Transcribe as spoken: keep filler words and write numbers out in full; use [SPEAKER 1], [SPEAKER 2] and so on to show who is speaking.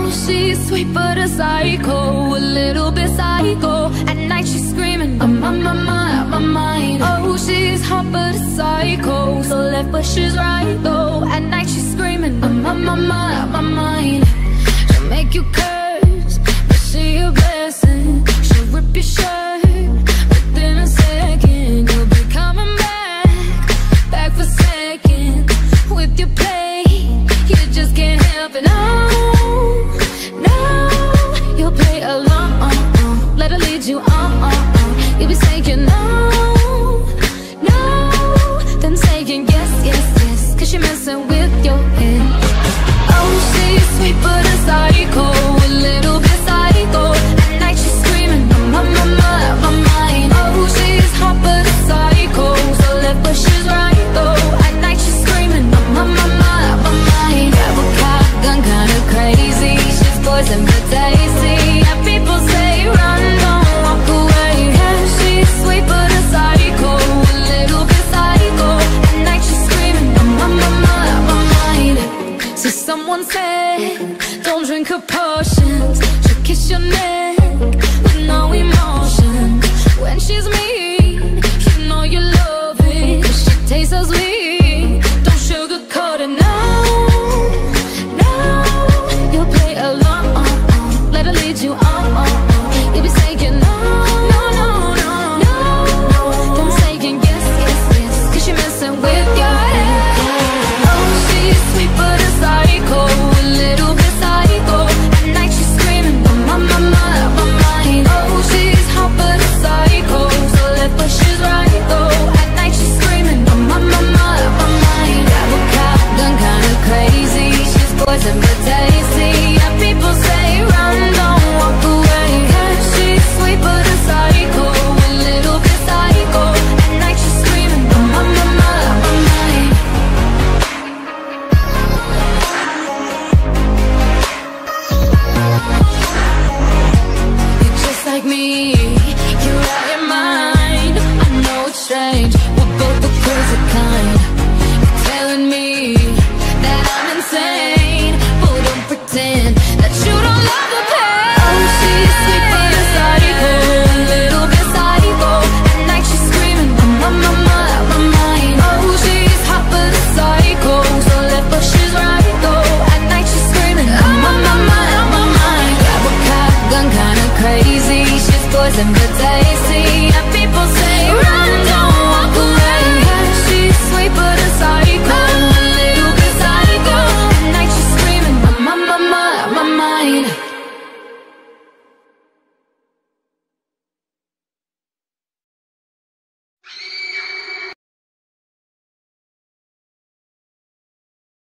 [SPEAKER 1] she's sweet but a psycho, a little bit psycho. At night she's screaming, I'm on my mind, my mind. Oh, she's hot but a psycho, so left but she's right though. At night she's screaming, I'm on my mind, my mind. She'll make you curse, but she a blessing. She'll rip your shirt within a second. You'll be coming back, back for seconds. With your play, you just can't help it. No, no, you'll play along. Let her lead you on. You'll be saying no, no, then saying yes, yes, yes, cause you're messing with your head. Oh, she's sweet but a psycho,